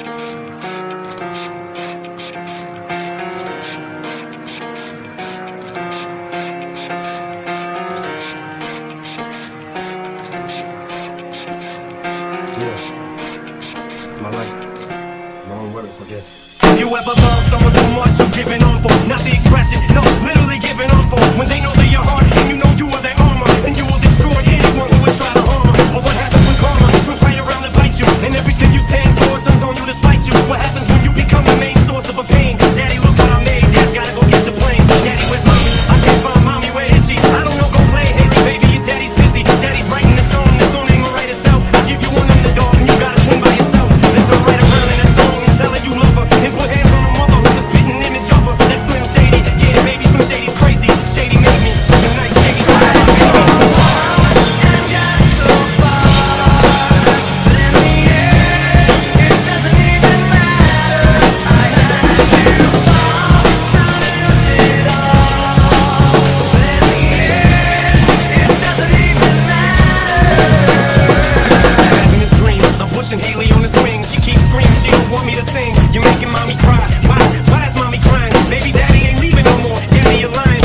It's my life. My own words, I guess. Have you ever loved someone so much you're giving on for? Not the expression, no, literally giving on for. When they know that you're hard and you know you are their armor, and you will destroy anyone who would try to harm her. But what happens when karma comes right around to bite you, and everything you stand for turns on you to spite you? What happens when you become the main source of a pain? Daddy, look what I made. Dad's gotta go get the plane. Daddy, where's mommy? I can't find mommy. Where is she? I don't know. Go play Haley, baby. Your daddy's busy. Daddy's writing the song. The song ain't gonna write itself. I'll give you one underdog, and you gotta swing by yourself. Let's go right around in that song and telling you love her, and put hands on her mother who's a spitting image of her. That's Slim Shady. Yeah, baby, Slim Shady's crazy. Shady made me. Tonight, Shady. Haley on the swing, she keeps screaming, she don't want me to sing. You're making mommy cry. Why is mommy crying? Baby daddy ain't leaving no more. Daddy, you're lying.